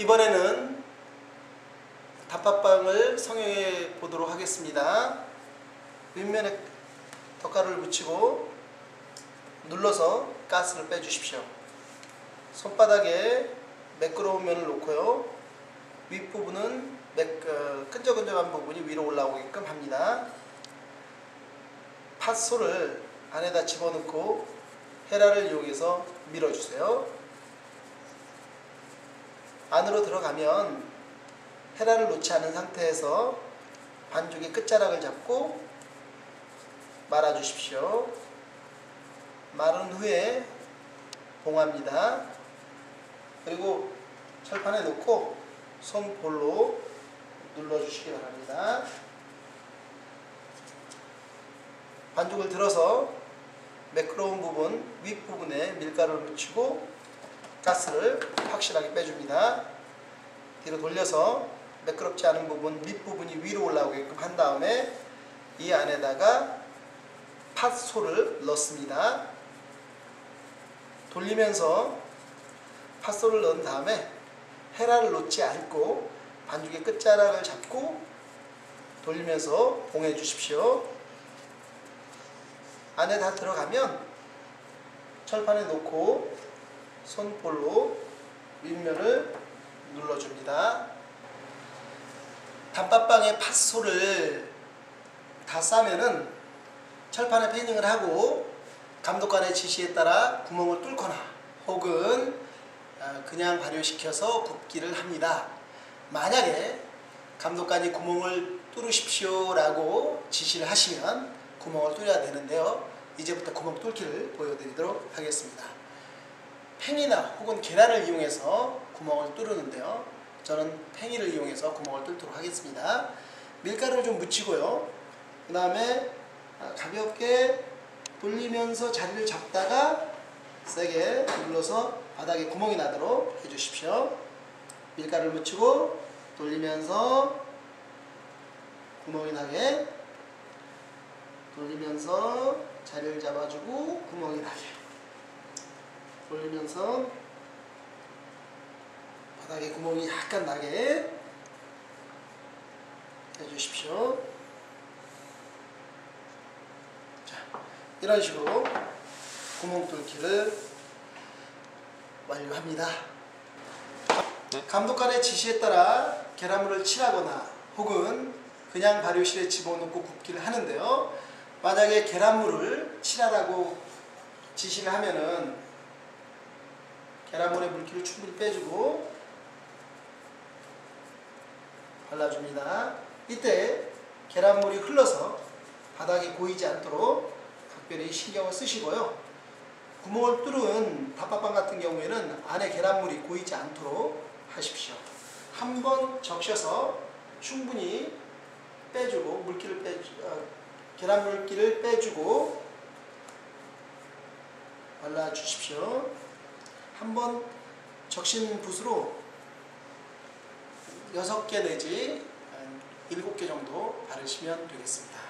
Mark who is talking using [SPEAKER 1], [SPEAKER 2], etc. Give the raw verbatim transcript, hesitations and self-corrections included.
[SPEAKER 1] 이번에는 단팥빵을 성형해 보도록 하겠습니다. 윗면에 덧가루를 묻히고 눌러서 가스를 빼주십시오. 손바닥에 매끄러운 면을 놓고요. 윗부분은 매, 어, 끈적끈적한 부분이 위로 올라오게끔 합니다. 팥솔을 안에다 집어넣고 헤라를 이용해서 밀어주세요. 안으로 들어가면 헤라를 놓지 않은 상태에서 반죽의 끝자락을 잡고 말아주십시오. 마른 후에 봉합니다. 그리고 철판에 놓고 손볼로 눌러주시기 바랍니다. 반죽을 들어서 매끄러운 부분 윗부분에 밀가루를 묻히고 가스를 확실하게 빼줍니다. 뒤로 돌려서 매끄럽지 않은 부분 밑부분이 위로 올라오게끔 한 다음에 이 안에다가 팥솔을 넣습니다. 돌리면서 팥솔을 넣은 다음에 헤라를 놓지 않고 반죽의 끝자락을 잡고 돌리면서 봉해 주십시오. 안에 다 들어가면 철판에 놓고 손볼로 윗면을 눌러줍니다. 단팥빵의 팥솔을 다 싸면은 철판에 패닝을 하고 감독관의 지시에 따라 구멍을 뚫거나 혹은 그냥 발효시켜서 굽기를 합니다. 만약에 감독관이 구멍을 뚫으십시오 라고 지시를 하시면 구멍을 뚫어야 되는데요. 이제부터 구멍 뚫기를 보여드리도록 하겠습니다. 팽이나 혹은 계란을 이용해서 구멍을 뚫는데요. 저는 팽이를 이용해서 구멍을 뚫도록 하겠습니다. 밀가루를 좀 묻히고요. 그 다음에 가볍게 돌리면서 자리를 잡다가 세게 눌러서 바닥에 구멍이 나도록 해주십시오. 밀가루를 묻히고 돌리면서 구멍이 나게 돌리면서 자리를 잡아주고 구멍이 나게 돌리면서 바닥에 구멍이 약간 나게 해주십시오. 자, 이런 식으로 구멍 뚫기를 완료합니다.
[SPEAKER 2] 네?
[SPEAKER 1] 감독관의 지시에 따라 계란물을 칠하거나 혹은 그냥 발효실에 집어넣고 굽기를 하는데요. 만약에 계란물을 칠하라고 지시를 하면은 계란물의 물기를 충분히 빼주고 발라줍니다. 이때 계란물이 흘러서 바닥에 고이지 않도록 각별히 신경을 쓰시고요. 구멍을 뚫은 단팥빵 같은 경우에는 안에 계란물이 고이지 않도록 하십시오. 한번 적셔서 충분히 빼주고 물기를 빼주, 어, 계란 물기를 빼주고 발라주십시오. 한번 적신 붓으로 여섯 개 내지 일곱 개 정도 바르시면 되겠습니다.